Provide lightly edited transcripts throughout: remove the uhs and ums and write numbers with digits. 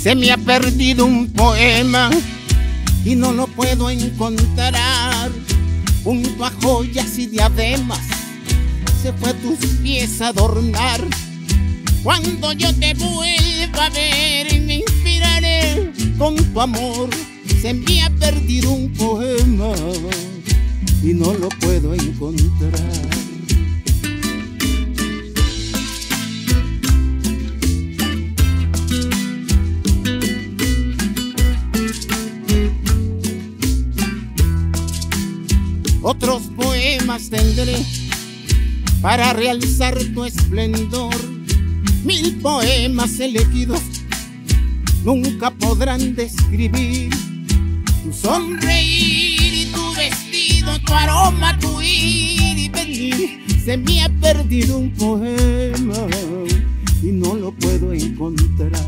Se me ha perdido un poema y no lo puedo encontrar. Junto a joyas y diademas se fue a tus pies a adornar. Cuando yo te vuelva a ver me inspiraré con tu amor. Se me ha perdido un poema y no lo puedo encontrar. Otros poemas tendré para realzar tu esplendor. 1000 poemas elegidos nunca podrán describir tu sonreír y tu vestido, tu aroma, tu ir y venir. Se me ha perdido un poema y no lo puedo encontrar.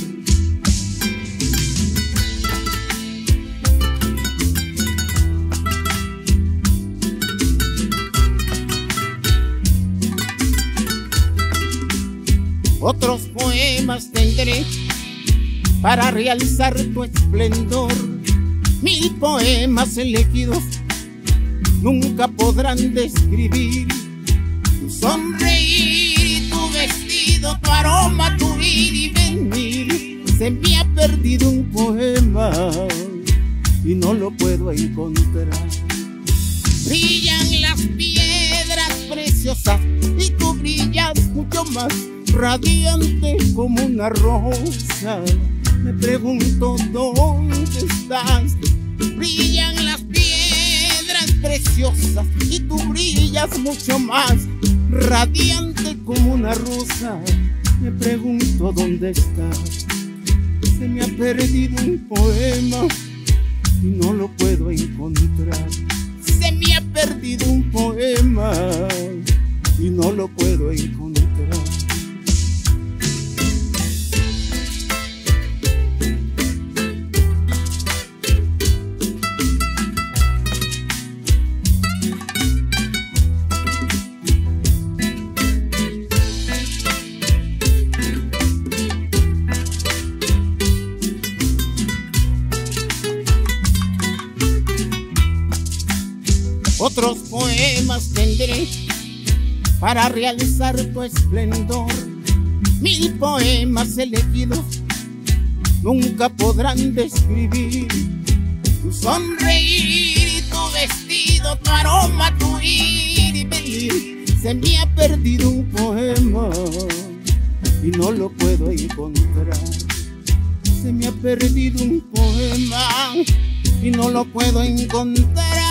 Otros poemas tendré para realzar tu esplendor. 1000 poemas elegidos nunca podrán describir tu sonreír y tu vestido, tu aroma, tu ir y venir. Se me ha perdido un poema y no lo puedo encontrar. Brillan las piedras preciosas y tú brillas mucho más, radiante como una rosa. Me pregunto dónde estás. Brillan las piedras preciosas y tú brillas mucho más, radiante como una rosa. Me pregunto dónde estás. Se me ha perdido un poema y no lo puedo encontrar. Se me ha perdido un poema y no lo puedo encontrar. Otros poemas tendré para realizar tu esplendor. 1000 poemas elegidos nunca podrán describir tu sonreír y tu vestido, tu aroma, tu ir y venir. Se me ha perdido un poema y no lo puedo encontrar. Se me ha perdido un poema y no lo puedo encontrar.